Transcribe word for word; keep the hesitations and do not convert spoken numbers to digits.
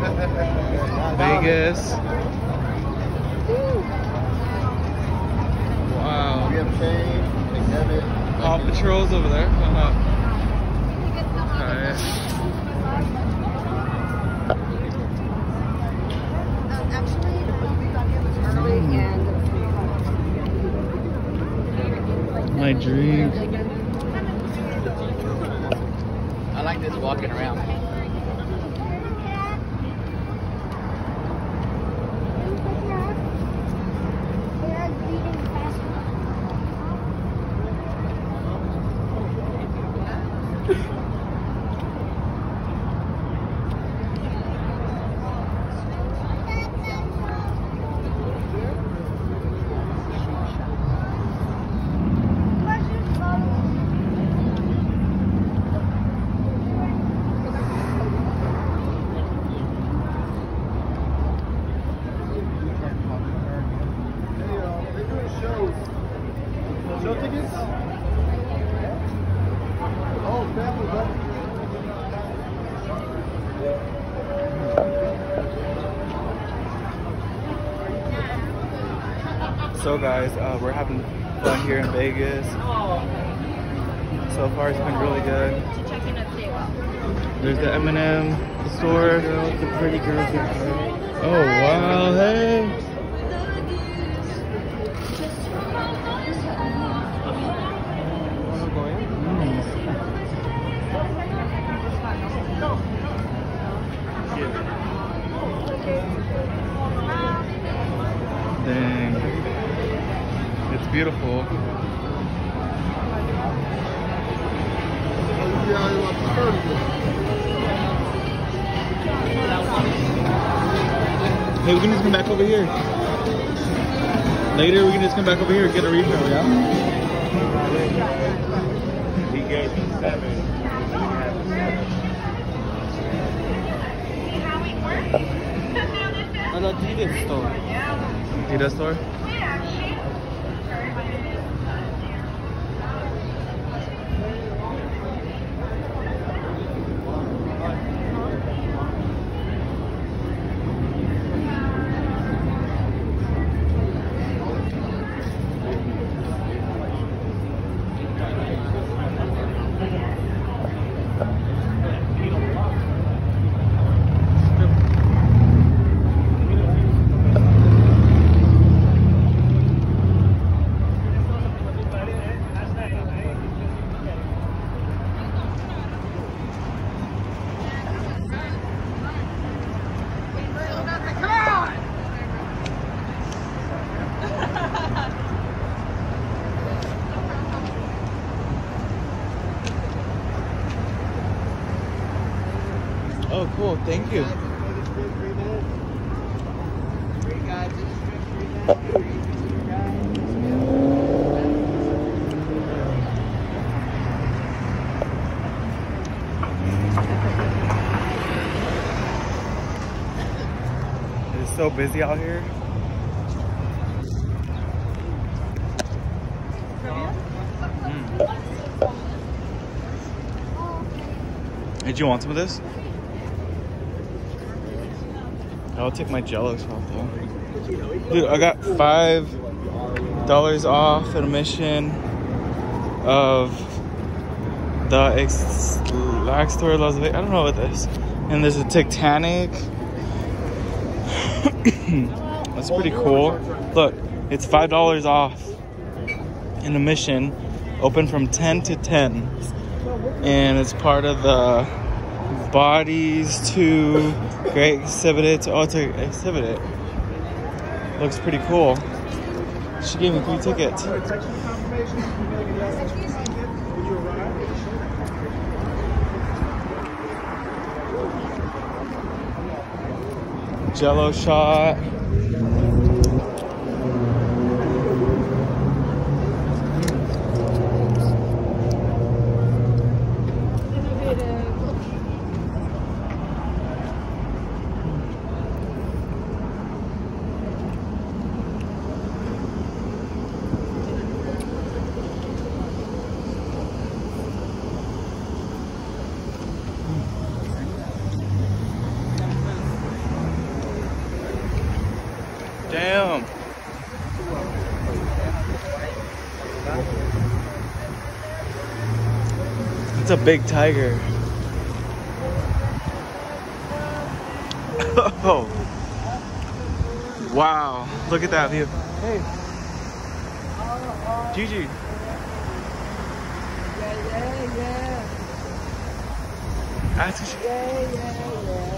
Vegas. Wow. We have change, exhibit. Paw Patrol's over there. Uh-huh. Okay. Actually, we got here was early and My drink. I like this walking around. Show tickets? Oh, family, bro. So guys, uh, we're having fun here in Vegas. So far it's been really good. There's the M and M store. The pretty girls in there. Oh wow, hey! Dang. It's beautiful. Hey, we can just come back over here. Later, we can just come back over here and get a refill, yeah? He gave me seven. An Adidas store. Adidas store? Oh, cool. Thank you. It's so busy out here. Mm. Did you want some of this? I'll take my Jello shot though. Dude, I got five dollars off admission of the X Store Las Vegas. I don't know what this. And there's a Titanic. That's pretty cool. Look, it's five dollars off an admission, open from ten to ten, and it's part of the Bodies to Great Exhibit It. Oh, to exhibit it. Looks pretty cool. She gave me three tickets. Jello shot. Damn. It's a big tiger. Oh. Wow. Look at that view. Hey. Gigi. Yeah, yeah, yeah. Ask her. Yeah, yeah, yeah.